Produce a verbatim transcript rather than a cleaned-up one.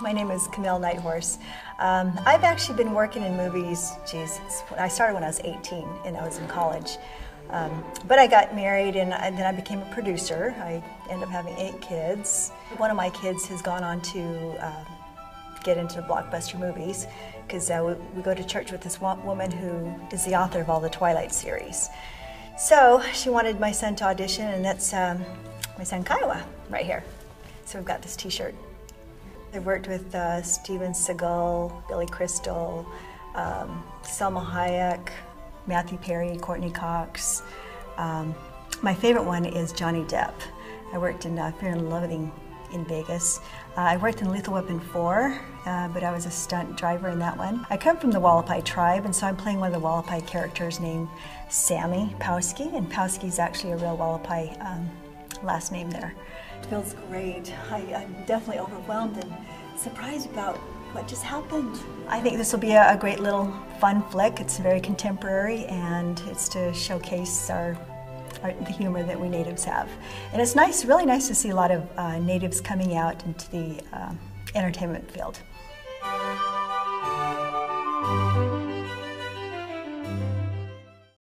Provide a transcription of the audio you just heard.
My name is Camille Nighthorse. Um, I've actually been working in movies, geez, I started when I was eighteen and I was in college. Um, but I got married and, and then I became a producer. I ended up having eight kids. One of my kids has gone on to um, get into blockbuster movies because uh, we, we go to church with this woman who is the author of all the Twilight series. So she wanted my son to audition, and that's um, my son Kiowa right here. So we've got this t-shirt. I've worked with uh, Steven Seagal, Billy Crystal, um, Salma Hayek, Matthew Perry, Courtney Cox. Um, my favorite one is Johnny Depp. I worked in uh, Fear and Loathing in Vegas. Uh, I worked in Lethal Weapon four, uh, but I was a stunt driver in that one. I come from the Wallapai tribe, and so I'm playing one of the Wallapai characters named Sammy Powski, and Powski is actually a real Wallapai um, last name there. It feels great. I, I'm definitely overwhelmed and surprised about what just happened. I think this will be a, a great little fun flick. It's very contemporary, and it's to showcase our, our the humor that we natives have. And it's nice, really nice to see a lot of uh, natives coming out into the uh, entertainment field.